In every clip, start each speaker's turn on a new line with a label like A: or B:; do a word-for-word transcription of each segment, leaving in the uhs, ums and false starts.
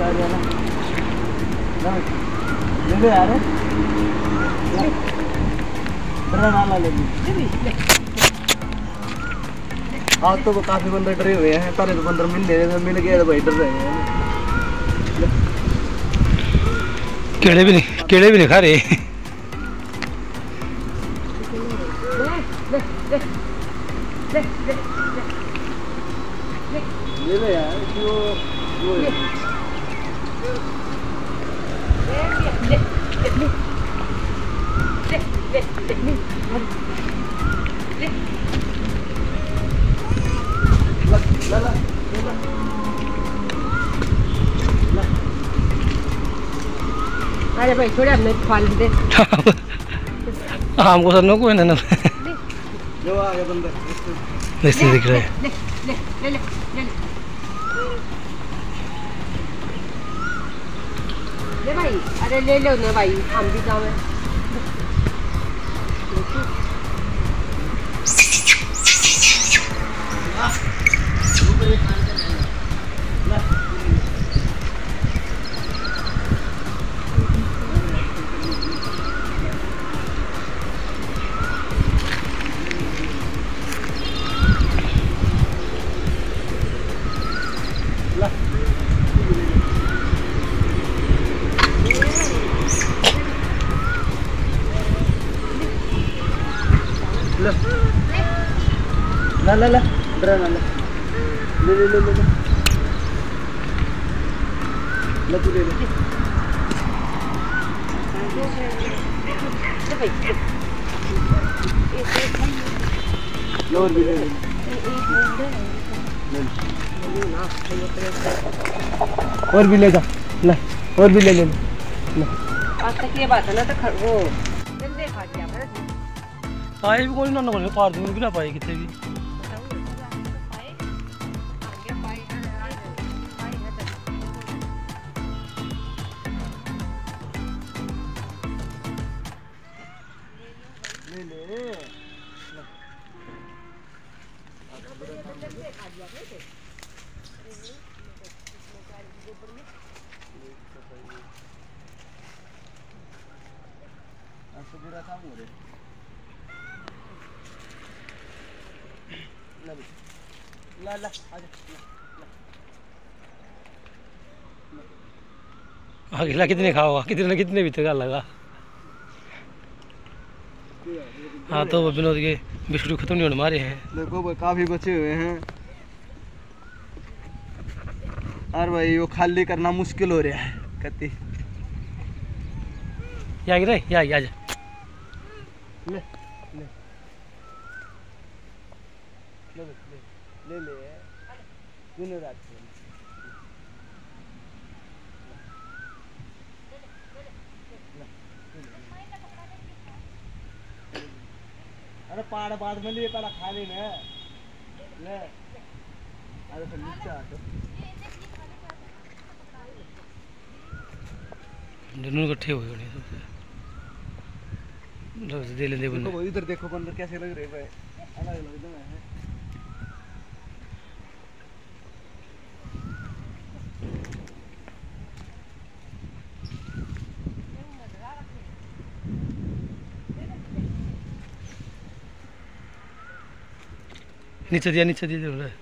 A: ले ले यार नाला ले आज तो काफी बंदर डरे हुए हैं तारे तो बंदर मिल रहे मिल गए तो भाई डर रहे हैं
B: केड़े भी नहीं केड़े भी नहीं खा रहे
A: ले ले यार जो वो ले ले ले ला ला
C: अरे भाई थोड़ा अपने फाल दे
B: हमको सरनो कोई ना
A: जो आ गए बंदर
B: ऐसे दिख रहा है
C: ले ले ले ले ले ले भाई अरे ले लो ना भाई हम भी जावे
A: ला ला ला ड्रा ना ले ले ले ले ले ले तू ले ले और भी ले ले और भी ले जा ले और भी ले ले
C: आज तक ये बात है ना तो वो गंदे खा गया
B: आए भी कोई ना ना पार दूर भी ना पाए कितने भी
A: ला ला
B: अगला कितने खाओगा कितने कितने भी तक लगा हाँ तो विनोद के बिस्कुट खत्म नहीं होने मारे हैं
A: देखो भाई काफी बचे हुए हैं और भाई वो खाली करना मुश्किल हो रहा है कति
B: या गिरे या या जा
A: ले ले ले ले ले दोनों रात अरे पहाड़ बाद में लिए पहला खाली ना ले अरे फिर नीचे आ तो
B: दोनों इकट्ठे हुए होने सबसे दे लेंगे बंदे
A: देखो इधर देखो बंदर कैसे लग रहे भाई अलग अलग जगह है
B: नीचे दिया नीचे दिया रहा है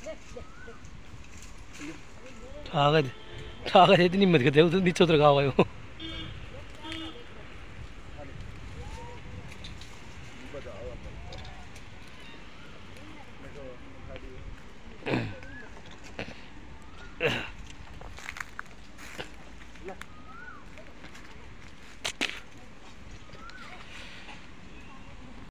B: आगे आगे इतनी मत करते नीचे उतर गाँव आयो